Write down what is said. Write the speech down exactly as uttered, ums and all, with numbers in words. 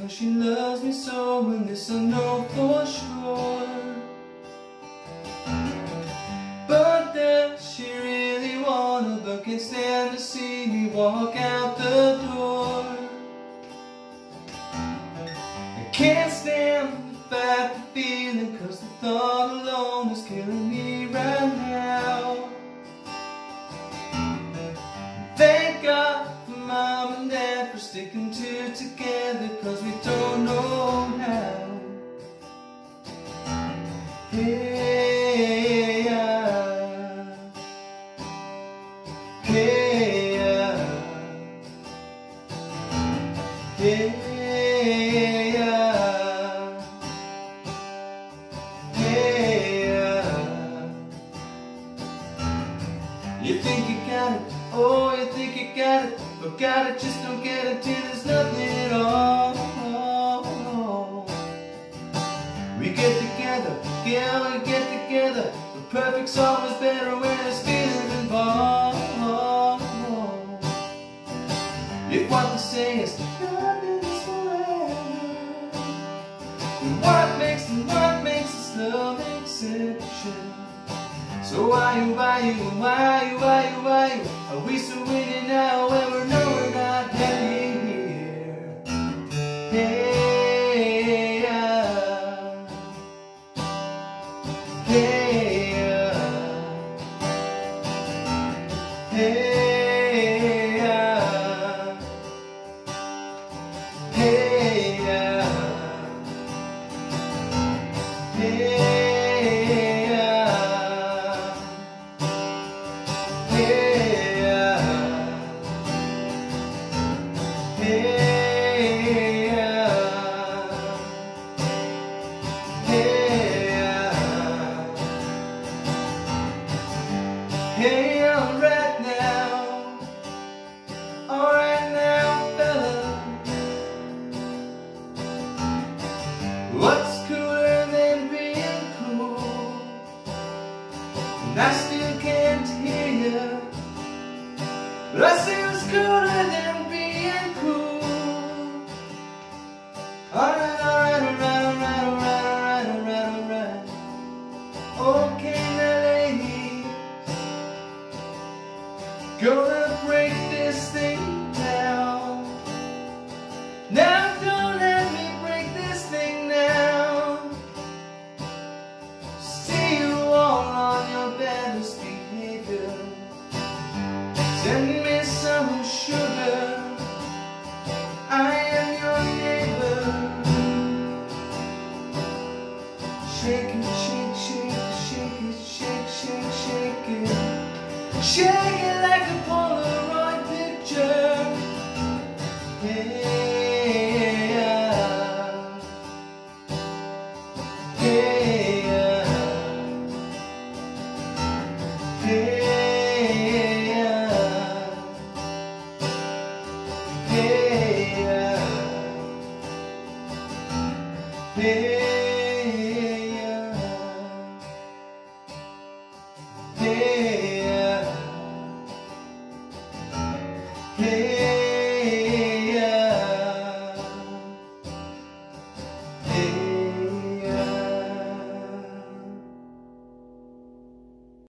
she loves me so, and this I know for sure. But does she really wanna, but can't stand to see me walk out the door? I can't stand the fact, the feeling, cause the thought alone is killing me right now. Thank God for Mom and Dad for sticking two together, cause we don't know how. Hey, uh, hey, uh, hey, uh, hey, uh. You think you got it, oh, you think you got it, but got it, just don't get it till there's nothing at all. We get together, yeah, we get together, but perfect's always better when there's feelings involved. If what they say is nothing is forever, then what makes and what makes this love exception? So why you, why you, why you, why you, why you are we so winning now when we know we're not happy here? Hey, uh, hey, uh, hey, uh, hey, uh, hey. Hey, alright now, alright now, fella. What's cooler than being cool? And I still can't hear you, but I say what's cooler than being cool. Alright, alright, alright, alright, alright, alright, alright, alright. Okay, now ladies, gonna break this thing down. Now don't let me break this thing down. See you all on your best behavior. Send me some sugar, I am your neighbor. Shake it, shake, shake, shake it, shake, shake, shake it. Shake it like a Polaroid picture. Hey, uh, hey, uh, hey, uh, hey, uh, hey, uh, hey, uh, hey.